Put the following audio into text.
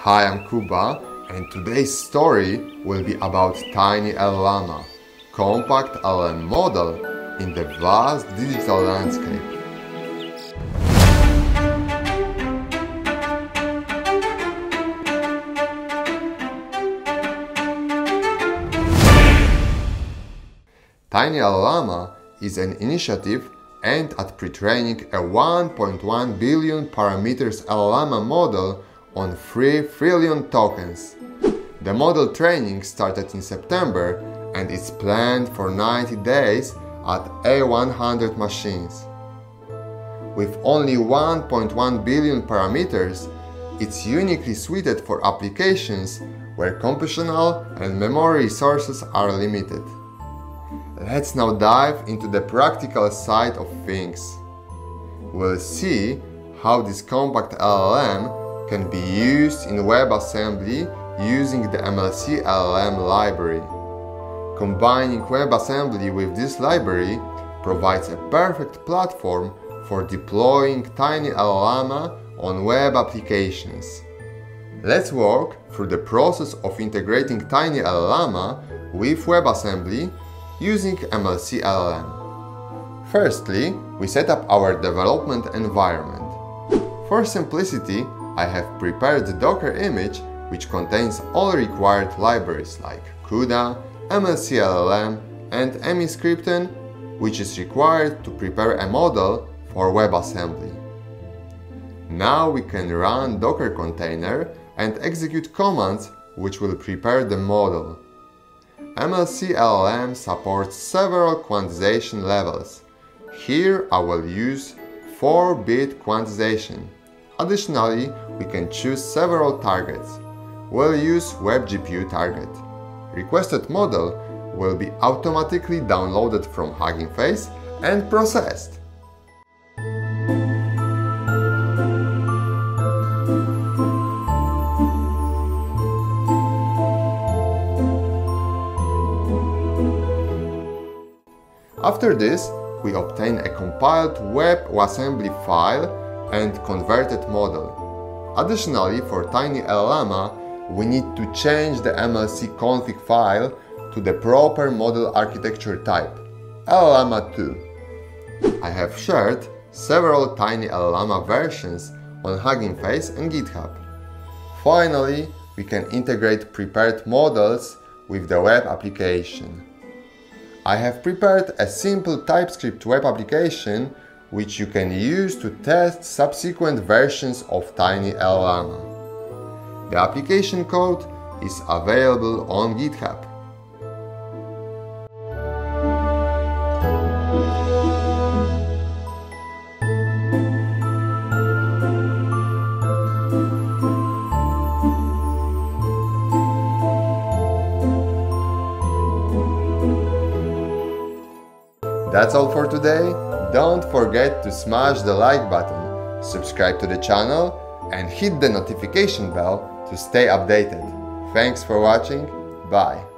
Hi, I'm Kuba, and today's story will be about TinyLlama, compact LLM model in the vast digital landscape. TinyLlama is an initiative aimed at pre-training a 1.1 billion parameters LLama model on 3 trillion tokens. The model training started in September and is planned for 90 days at A100 machines. With only 1.1 billion parameters, it's uniquely suited for applications where computational and memory resources are limited. Let's now dive into the practical side of things. We'll see how this compact LLM can be used in WebAssembly using the mlc-llm library. Combining WebAssembly with this library provides a perfect platform for deploying TinyLlama on web applications. Let's walk through the process of integrating TinyLlama with WebAssembly using mlc-llm. Firstly, we set up our development environment. For simplicity, I have prepared the Docker image which contains all required libraries like CUDA, mlc-llm and emscripten, which is required to prepare a model for WebAssembly. Now we can run Docker container and execute commands which will prepare the model. mlc-llm supports several quantization levels. Here I will use 4-bit quantization. Additionally, we can choose several targets. We'll use Web GPU target. Requested model will be automatically downloaded from Hugging Face and processed. After this, we obtain a compiled WebAssembly file and converted model. Additionally, for TinyLlama, we need to change the mlc config file to the proper model architecture type, LLama 2. I have shared several TinyLlama versions on Hugging Face and GitHub. Finally, we can integrate prepared models with the web application. I have prepared a simple TypeScript web application which you can use to test subsequent versions of TinyLlama. The application code is available on GitHub. That's all for today. Don't forget to smash the like button, subscribe to the channel, and hit the notification bell to stay updated. Thanks for watching. Bye.